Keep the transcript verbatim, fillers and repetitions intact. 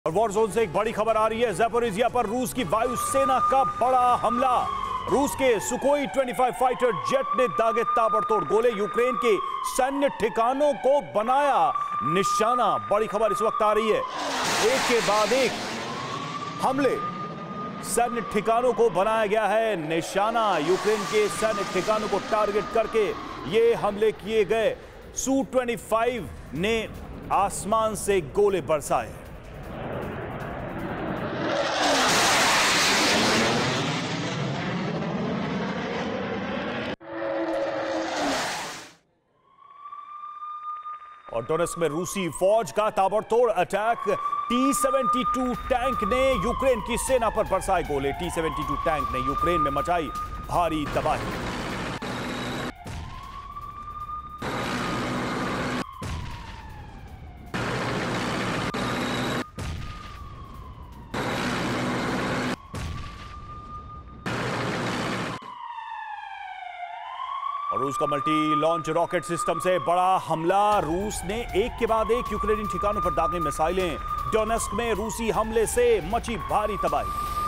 और war zone से एक बड़ी खबर आ रही है। ज़ैपोरिज़िया पर रूस की वायुसेना का बड़ा हमला। रूस के सुकोई पच्चीस फाइटर जेट ने दागे ताबड़तोड़ गोले, यूक्रेन के सैन्य ठिकानों को बनाया निशाना। बड़ी खबर इस वक्त आ रही है, एक के बाद एक हमले सैन्य ठिकानों को बनाया गया है निशाना। यूक्रेन के सैन्य ठिकानों को टारगेट करके ये हमले किए गए। सू पच्चीस ने आसमान से गोले बरसाए। और डोनेस्क में रूसी फौज का ताबड़तोड़ attack. T seventy two tank ने यूक्रेन की सेना पर बरसाए गोले। टी सेवेंटी टू टैंक ने यूक्रेन में मचाई भारी तबाही। और रूस का मल्टी लॉन्च रॉकेट सिस्टम से बड़ा हमला। रूस ने एक के बाद एक यूक्रेनी ठिकानों पर दागे मिसाइलें। डोनेस्क में रूसी हमले से मची भारी तबाही।